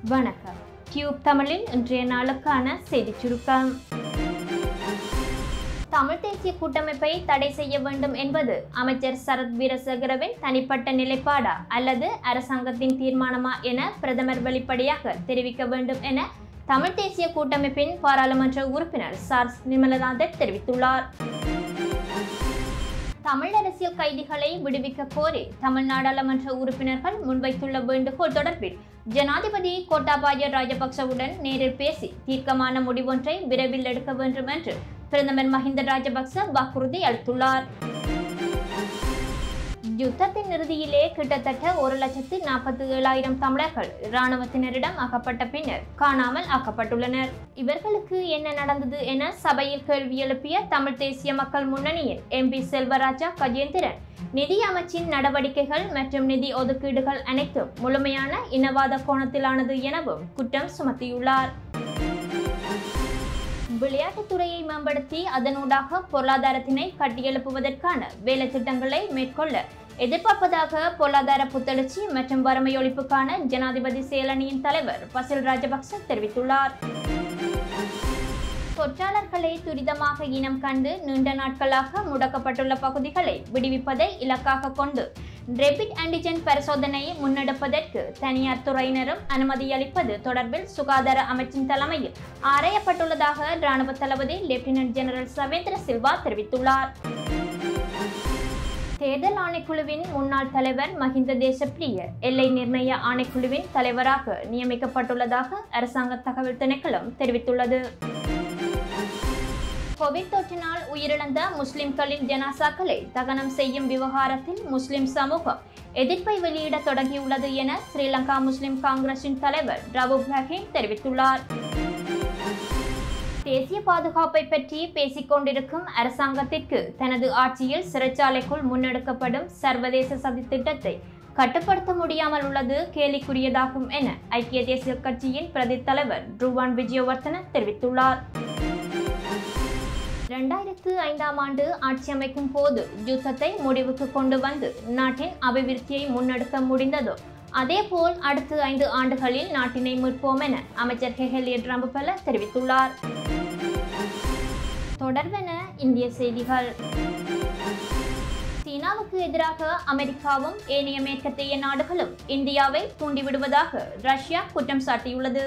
வணக்கம். டியூப் தமிழின் இன்றைய நாளுக்கான செய்திச் சுருக்கம். தமிழ் தேசிய கூட்டமைப்பை தடை செய்ய வேண்டும் என்பது அமைச்சர் சரத் வீரசேகரவின் தனிப்பட்ட நிலைப்பாடா அல்லது அரசாங்கத்தின் தீர்மானமா என பிரதமர் வெளிப்படையாக தெரிவிக்க வேண்டும் என தமிழ் தேசிய கூட்டமைப்பின் பாராளுமன்ற உறுப்பினர் சார்ஸ் நிமலநாதன் தெரிவித்துள்ளார். தமிழ் அரசியல் கைதிகளை விடுவிக்க கோரி தமிழ் நாடாளுமன்ற உறுப்பினர்கள் முன்வைத்துள்ள வேண்டுகோள் தொடர்பில் ஜனாதிபதி கோட்டாபாய ராஜபக்சவுடன் நேரில் பேசி தீர்க்கமான முடிவொன்றை விரைவில் எடுக்க வேண்டும் என்று பிரதமர் மஹிந்த ராஜபக்ச வாக்குறுதி அளித்துள்ளார். யுத்தத்தின் இறுதியிலே கிட்டத்தட்ட 1,47,000 தமிழர்கள் இராணுவத்தினரிடம் அகப்பட்ட பின்னர் காணாமல் ஆக்கப்பட்டுள்ளனர். இவர்களுக்கு என்ன நடந்தது என சபையில் கேள்வி எழுப்பிய தமிழ் தேசிய மக்கள் முன்னணியின் MP செல்வராஜா கஜேந்திரன் நிதி அமைச்சின் நடவடிக்கைகள் மற்றும் நிதி ஒதுக்கீடுகள் அனைத்தும் முழுமையான இனவாத கோணத்திலானது எனவும் குற்றம் சுமத்தியுள்ளார். விளையாட்டுத்துறையை மேம்படுத்தி அதனூடாக பொருளாதாரத்தினை கட்டியெழுப்புவதற்கான வேலை திட்டங்களை மேற்கொள்ள எதிர்பார்ப்பதாக பொருளாதார புத்தெழுச்சி மற்றும் வறுமை ஒழிப்புக்கான ஜனாதிபதி செயலணியின் தலைவர் பசில் ராஜபக்ச தெரிவித்துள்ளார். தொற்றாளர்களை துரிதமாக இனம் கண்டு நீண்ட நாட்களாக முடக்கப்பட்டுள்ள பகுதிகளை விடுவிப்பதை இலக்காக கொண்டு ரேபிட் ஆன்டிஜென் பரிசோதனையை முன்னெடுப்பதற்கு தனியார் துறையினரும் அனுமதி அளிப்பது தொடர்பில் சுகாதார அமைச்சின் தலைமையில் ஆராயப்பட்டுள்ளதாக இராணுவ தளபதி லெப்டினன்ட் ஜெனரல் சவேந்திர சில்வா தெரிவித்துள்ளார். தேர்தல் ஆணைக்குழுவின் முன்னாள் தலைவர் மஹிந்த தேசப்பிரிய எல்லை நிர்ணய ஆணைக்குழுவின் தலைவராக நியமிக்கப்பட்டுள்ளதாக அரசாங்க தகவல் திணைக்களம் தெரிவித்துள்ளது. கோவிட் தொற்றினால் உயிரிழந்த முஸ்லிம்களின் ஜனாசாக்களை தகனம் செய்யும் விவகாரத்தில் முஸ்லிம் சமூகம் எதிர்ப்பை வெளியிட தொடங்கியுள்ளது என ஸ்ரீலங்கா முஸ்லிம் காங்கிரசின் தலைவர் ரவூப் ஹக்கீம் தெரிவித்துள்ளார். தேசிய பாதுகாப்பை பற்றி பேசிக்கொண்டிருக்கும் அரசாங்கத்திற்கு தனது ஆட்சியில் சிறைச்சாலைக்குள் முன்னெடுக்கப்படும் சர்வதேச சதி திட்டத்தை கட்டுப்படுத்த முடியாமல் உள்ளது கேலிக்குரியதாகும் என ஐக்கிய தேசிய கட்சியின் பிரதி தலைவர் ருவான் விஜயவர்தன தெரிவித்துள்ளார். 2005ஆம் ஆண்டு ஆட்சி அமைக்கும் போது யுத்தத்தை முடிவுக்கு கொண்டு வந்து நாட்டின் அபிவிருத்தியை முன்னெடுக்க முடிந்ததோ அதேபோல் அடுத்த 5 ஆண்டுகளில் நாட்டினை மீட்போம் என அமைச்சர் ஹெஹலியட் ரம்புபல தெரிவித்துள்ளார். தொடர்வென இந்திய செய்திகள். சீனாவுக்கு எதிராக அமெரிக்காவும் ஏனைய மேற்கத்திய நாடுகளும் இந்தியாவை தூண்டிவிடுவதாக ரஷ்யா குற்றம் சாட்டியுள்ளது.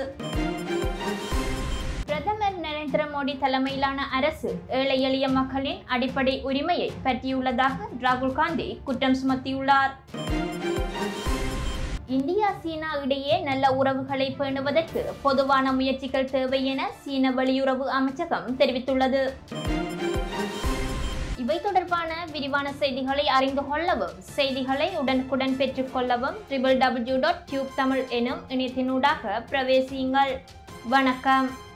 பிரதமர் நரேந்திர மோடி தலைமையிலான அரசு ஏழை எளிய மக்களின் அடிப்படை உரிமையை பற்றியுள்ளதாக ராகுல் காந்தி குற்றம் சுமத்தியுள்ளார். இந்தியா சீனா இடையே நல்ல உறவுகளை பேணுவதற்கு பொதுவான முயற்சிகள் தேவை என சீன வெளியுறவு அமைச்சகம் தெரிவித்துள்ளது. இவை தொடர்பான விரிவான செய்திகளை அறிந்து கொள்ளவும் செய்திகளை உடனுக்குடன் பெற்றுக்கொள்ளவும் www.tubetamil எனும் இணையத்தினூடாக பிரவேசியுங்கள். வணக்கம்.